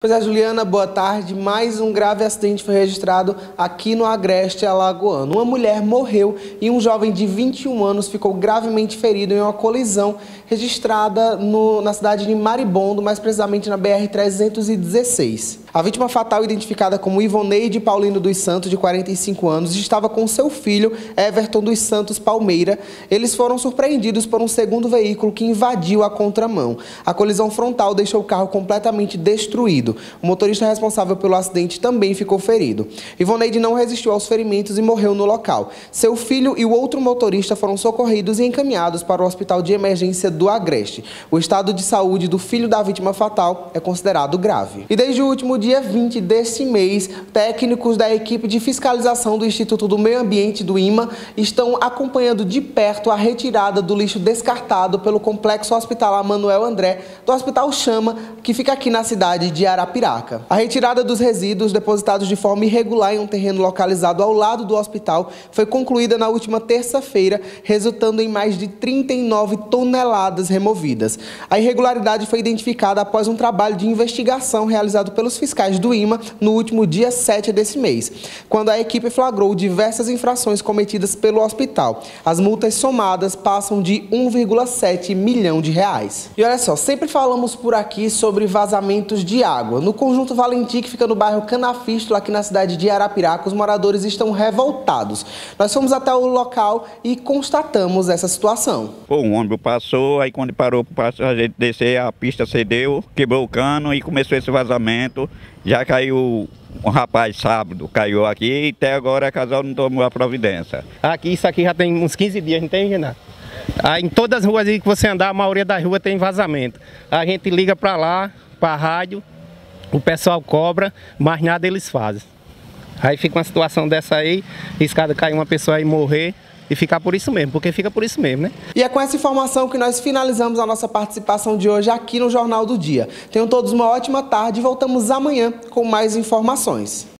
Pois é, Juliana, boa tarde. Mais um grave acidente foi registrado aqui no Agreste Alagoano. Uma mulher morreu e um jovem de 21 anos ficou gravemente ferido em uma colisão registrada na cidade de Maribondo, mais precisamente na BR-316. A vítima fatal, identificada como Ivoneide Paulino dos Santos, de 45 anos, estava com seu filho, Everton dos Santos Palmeira. Eles foram surpreendidos por um segundo veículo que invadiu a contramão. A colisão frontal deixou o carro completamente destruído. O motorista responsável pelo acidente também ficou ferido. Ivoneide não resistiu aos ferimentos e morreu no local. Seu filho e o outro motorista foram socorridos e encaminhados para o Hospital de Emergência do Agreste. O estado de saúde do filho da vítima fatal é considerado grave. E desde o último dia 20 deste mês, técnicos da equipe de fiscalização do Instituto do Meio Ambiente do IMA estão acompanhando de perto a retirada do lixo descartado pelo Complexo Hospitalar Manuel André do Hospital Chama, que fica aqui na cidade de Arapiraca. A retirada dos resíduos depositados de forma irregular em um terreno localizado ao lado do hospital foi concluída na última terça-feira, resultando em mais de 39 toneladas removidas. A irregularidade foi identificada após um trabalho de investigação realizado pelos fiscais do IMA no último dia 7 desse mês, quando a equipe flagrou diversas infrações cometidas pelo hospital. As multas somadas passam de 1,7 milhão de reais. E olha só, sempre falamos por aqui sobre vazamentos de água. No Conjunto Valentim, que fica no bairro Canafístula, aqui na cidade de Arapiraca, os moradores estão revoltados. Nós fomos até o local e constatamos essa situação. Um ônibus passou, aí quando parou para a gente descer, a pista cedeu, quebrou o cano e começou esse vazamento. Já caiu um rapaz sábado, caiu aqui e até agora a casal não tomou a providência. Aqui, isso aqui já tem uns 15 dias, não tem, Renato? Em todas as ruas aí que você andar, a maioria das ruas tem vazamento. A gente liga para lá, para a rádio, o pessoal cobra, mas nada eles fazem. Aí fica uma situação dessa aí, escada cair uma pessoa aí morrer. E ficar por isso mesmo, porque fica por isso mesmo, né? E é com essa informação que nós finalizamos a nossa participação de hoje aqui no Jornal do Dia. Tenham todos uma ótima tarde e voltamos amanhã com mais informações.